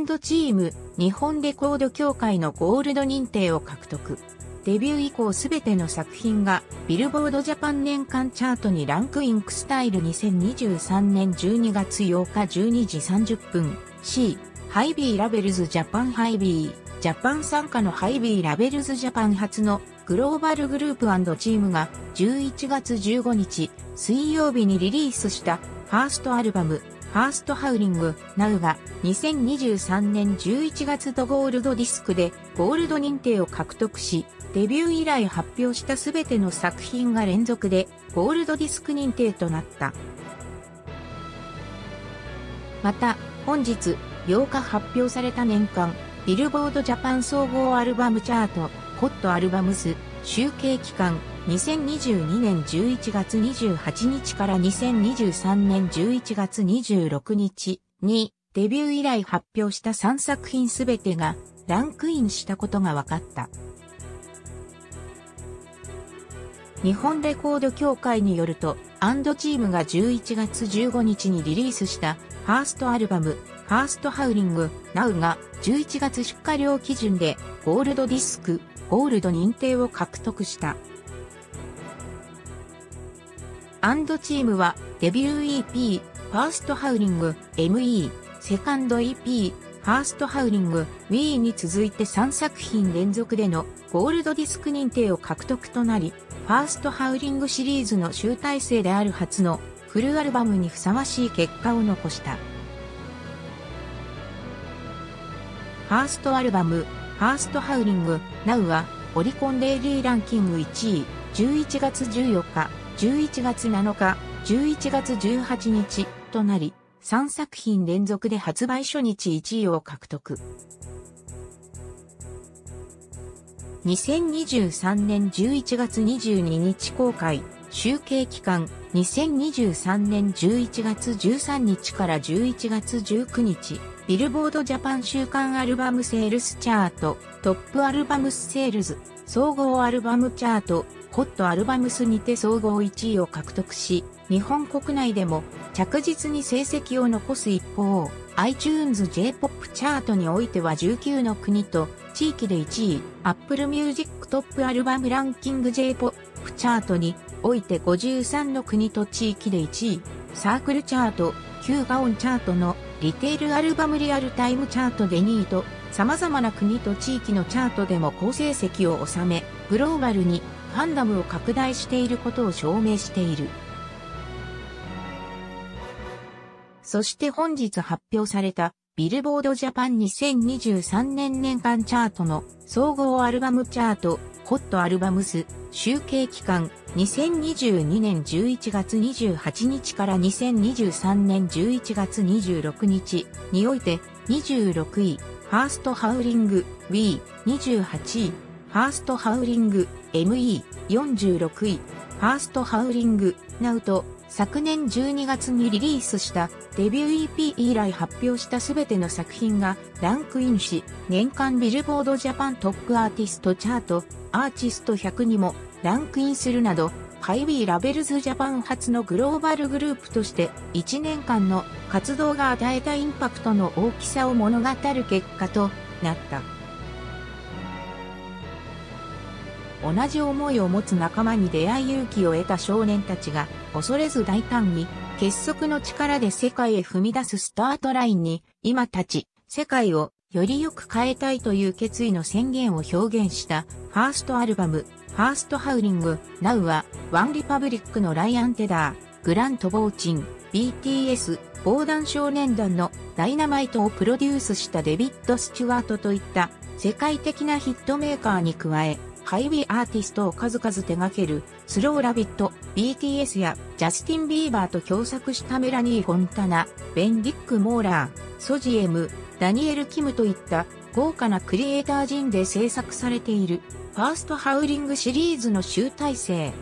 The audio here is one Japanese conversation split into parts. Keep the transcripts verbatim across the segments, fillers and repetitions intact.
チーム、日本レコード協会のゴールド認定を獲得。デビュー以降すべての作品がビルボードジャパン年間チャートにランクイン。クスタイルにせんにじゅうさんねんじゅうにがつようかじゅうにじさんじゅっぷん。C、ハイビーラベルズジャパンハイビー。ジャパン傘下のハイビーラベルズジャパン初のグローバルグループ&チームがじゅういちがつじゅうごにち水曜日にリリースしたファーストアルバムファーストハウリングナウがにせんにじゅうさんねんじゅういちがつとゴールドディスクでゴールド認定を獲得し、デビュー以来発表したすべての作品が連続でゴールドディスク認定となった。また、本日ようか発表された年間ビルボードジャパン総合アルバムチャートホットアルバムス集計期間にせんにじゅうにねんじゅういちがつにじゅうはちにちからにせんにじゅうさんねんじゅういちがつにじゅうろくにちにデビュー以来発表したさんさくひんすべてがランクインしたことが分かった。日本レコード協会によると、アンドチームがじゅういちがつじゅうごにちにリリースしたファーストアルバム、ファーストハウリング、ナウがじゅういちがつ出荷量基準でゴールドディスク、ゴールド認定を獲得した。アンドチームはデビュー イーピー、ファーストハウリング、エムイー、セカンド イーピー、ファーストハウリング、ウィー に続いてさんさくひん連続でのゴールドディスク認定を獲得となり、ファーストハウリングシリーズの集大成である初のフルアルバムにふさわしい結果を残した。ファーストアルバム、ファーストハウリング、ナウはオリコンデイリーランキングいちい、じゅういちがつじゅうよっか、じゅういちがつなのか、じゅういちがつじゅうはちにちとなり、さんさくひん連続で発売初日いちいを獲得。にせんにじゅうさんねんじゅういちがつにじゅうににち公開、集計期間、にせんにじゅうさんねんじゅういちがつじゅうさんにちからじゅういちがつじゅうくにち、ビルボードジャパン週間アルバムセールスチャート、トップアルバムスセールズ、総合アルバムチャート、ホットアルバムスにて総合いちいを獲得し、日本国内でも着実に成績を残す一方、iTunes J-ポップ チャートにおいてはじゅうきゅうの国と地域でいちい、Apple Music トップアルバムランキング J-ポップ チャートにおいてごじゅうさんの国と地域でいちい、サークルチャート、旧ガオンチャートのリテールアルバムリアルタイムチャートでにいと、様々な国と地域のチャートでも好成績を収め、グローバルにファンダムを拡大していることを証明している。そして本日発表されたビルボードジャパンにせんにじゅうさんねん年間チャートの総合アルバムチャート、ホットアルバムス、集計期間、にせんにじゅうにねんじゅういちがつにじゅうはちにちからにせんにじゅうさんねんじゅういちがつにじゅうろくにちにおいてにじゅうろくい、ファーストハウリング、ウィー、にじゅうはちい、ファーストハウリング、エムイー、よんじゅうろくい、ファーストハウリング、ナウと、昨年じゅうにがつにリリースしたデビュー イーピー 以来発表したすべての作品がランクインし、年間ビルボードジャパントップアーティストチャート、アーティストひゃくにもランクインするなど、ハイビーラベルズジャパン初のグローバルグループとしていちねんかんの活動が与えたインパクトの大きさを物語る結果となった。同じ思いを持つ仲間に出会い勇気を得た少年たちが恐れず大胆に結束の力で世界へ踏み出すスタートラインに今たち世界をよりよく変えたいという決意の宣言を表現したファーストアルバムファーストハウリングナウはワンリパブリックのライアン・テダー、グラント・ボーチン、ビーティーエス、防弾少年団のダイナマイトをプロデュースしたデビッド・スチュワートといった世界的なヒットメーカーに加えハイビーアーティストを数々手掛けるスローラビット、ビーティーエス やジャスティン・ビーバーと共作したメラニー・フォンタナ、ベン・ディック・モーラー、ソジエム、ダニエル・キムといった豪華なクリエイター陣で制作されているファーストハウリングシリーズの集大成。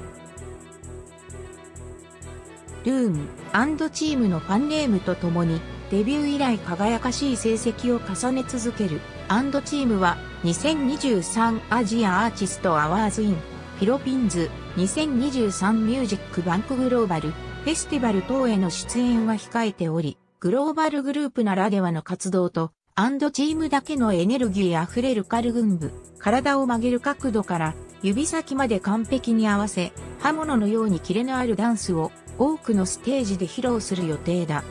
ルーム&チームのファンネームとともにデビュー以来輝かしい成績を重ね続ける&チームはにせんにじゅうさんアジアアーティストアワーズインフィロピンズにせんにじゅうさんミュージックバンクグローバルフェスティバル等への出演は控えており、グローバルグループならではの活動とチームだけのエネルギーあふれるカルグン部、体を曲げる角度から指先まで完璧に合わせ、刃物のようにキレのあるダンスを多くのステージで披露する予定だ。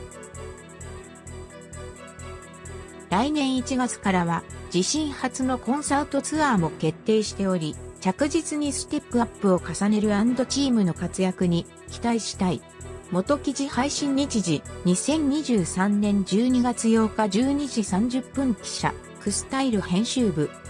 来年いちがつからは自身初のコンサートツアーも決定しており、着実にステップアップを重ねる&チームの活躍に期待したい。元記事配信日時、にせんにじゅうさんねんじゅうにがつようかじゅうにじさんじゅっぷん記者、クスタイル編集部。